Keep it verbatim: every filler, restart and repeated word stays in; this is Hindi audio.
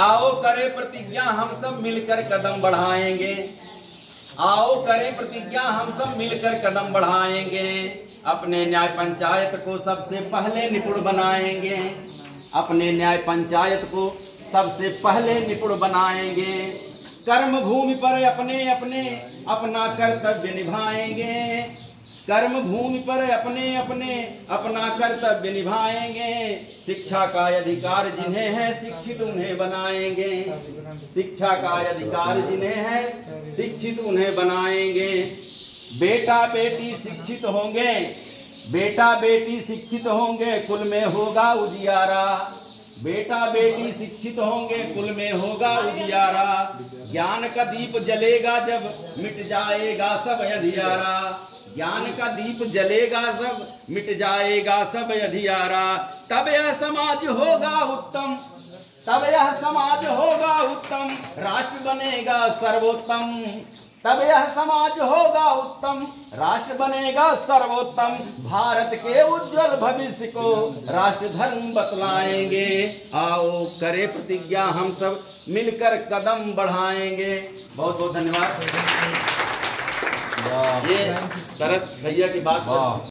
आओ करे प्रतिज्ञा हम सब मिलकर कदम बढ़ाएंगे। आओ करें प्रतिज्ञा हम सब मिलकर कदम बढ़ाएंगे। अपने न्याय पंचायत को सबसे पहले निपुण बनाएंगे। अपने न्याय पंचायत को सबसे पहले निपुण बनाएंगे। कर्म भूमि पर अपने अपने अपना कर्तव्य निभाएंगे। कर्म भूमि पर अपने अपने अपना कर्तव्य निभाएंगे। शिक्षा का अधिकार जिन्हें है शिक्षित उन्हें बनाएंगे। शिक्षा का अधिकार जिन्हें है शिक्षित उन्हें बनाएंगे। बेटा बेटी शिक्षित होंगे। बेटा बेटी शिक्षित होंगे कुल में होगा उजियारा। बेटा बेटी शिक्षित होंगे कुल में होगा उजियारा। ज्ञान का दीप जलेगा जब मिट जाएगा सब अंधियारा। ज्ञान का दीप जलेगा सब मिट जाएगा सब अंधियारा। तब यह समाज होगा उत्तम। तब यह समाज होगा उत्तम। राष्ट्र बनेगा सर्वोत्तम। तब यह समाज होगा उत्तम। राष्ट्र बनेगा सर्वोत्तम। भारत के उज्जवल भविष्य को राष्ट्र धर्म बतलाएंगे। आओ करे प्रतिज्ञा हम सब मिलकर कदम बढ़ाएंगे। बहुत बहुत धन्यवाद। ये शरद भैया की बात